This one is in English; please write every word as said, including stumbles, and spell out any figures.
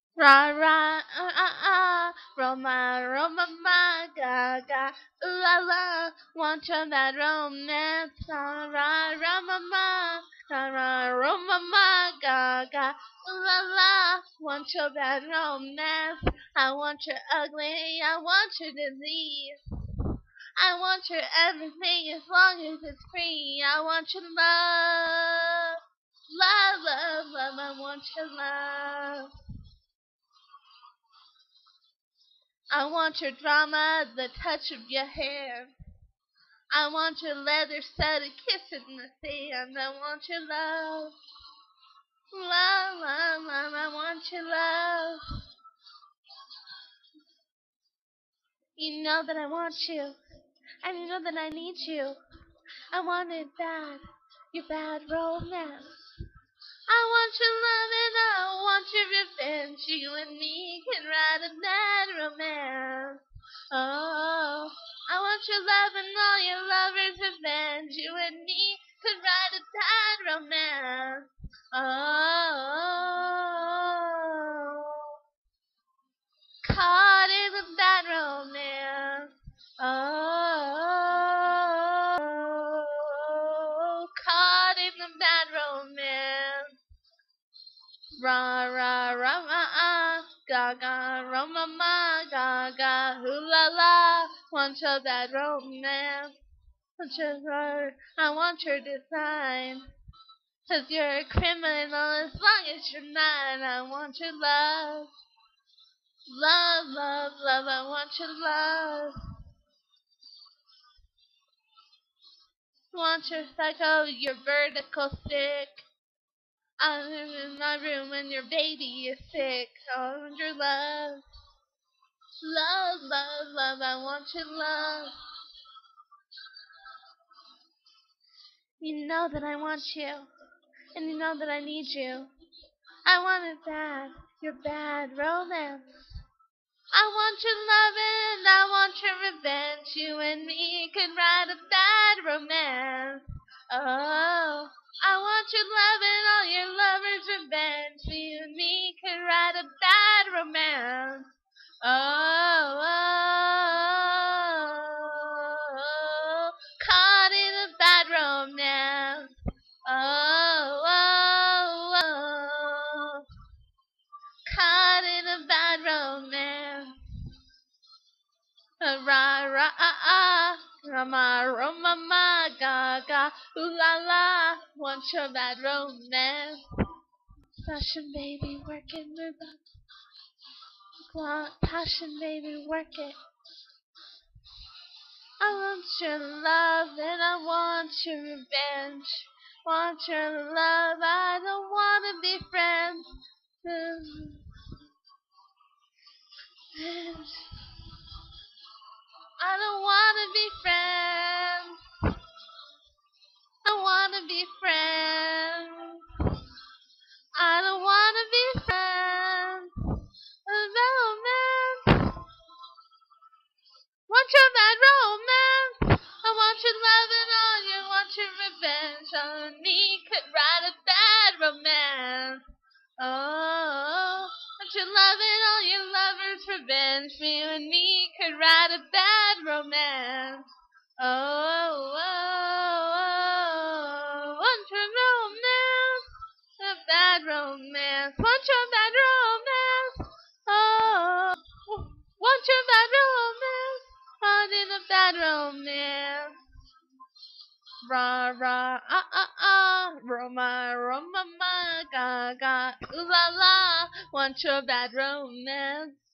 Ra ra ah ah ah, Roma Roma ma ga ga, ooh la la, want your bad romance. Ra ra ra ma ma, ra ra Roma ma ga ga, ooh la la, want your bad romance. I want your ugly, I want your disease. I want your everything as long as it's free. I want your love, love, love, love. I want your love. I want your drama, the touch of your hair. I want your leather set, a kiss in the sand. I want your love, love, love, love. I want your love. You know that I want you, and you know that I need you. I want it bad, your bad romance. I want your love and I want your revenge. You and me can write a bad romance. Oh, I want your love and all your lovers' revenge. You and me could write a bad romance. Oh, caught in a bad romance. Oh, caught in a bad romance. Ra ra ra ma ah, ga ga ra ma ma ga ga, ooh la la, want your bad romance. Want your heart, I want your design. Cause you're a criminal as long as you're not. I want your love, love, love, love. I want your love. Want your psycho, your vertical stick. I'm in my room when your baby is sick. I want your love. Love, love, love, I want your love. You know that I want you, and you know that I need you. I want it bad, your bad romance. I want your love and I want your revenge. You and me could write a bad romance. Oh, I want your love and all your lovers' revenge. You and me could write a bad romance. Oh, oh, oh, caught in a bad romance. Oh, oh, oh, caught in a bad romance. Ra ra ah ah, rama roma ma ga ga, ooh la la, want your bad romance. Passion baby, work it, move up. Passion baby, work it. I want your love and I want your revenge. Want your love, I don't wanna be friends. I don't wanna be friends. I wanna be friends. I don't wanna be friends. Romance. Want your bad romance. I want your love and all you want your revenge. On me could write a bad romance. Oh, want your love and all your lovers' revenge. You and me could write a bad romance. Oh, oh, oh, want your romance, a bad romance. Want your bad romance. Oh, want your bad romance. I did a bad romance. Ra ra ah ah ah, Roma Roma ma ga ga, ooh la la, want your bad romance.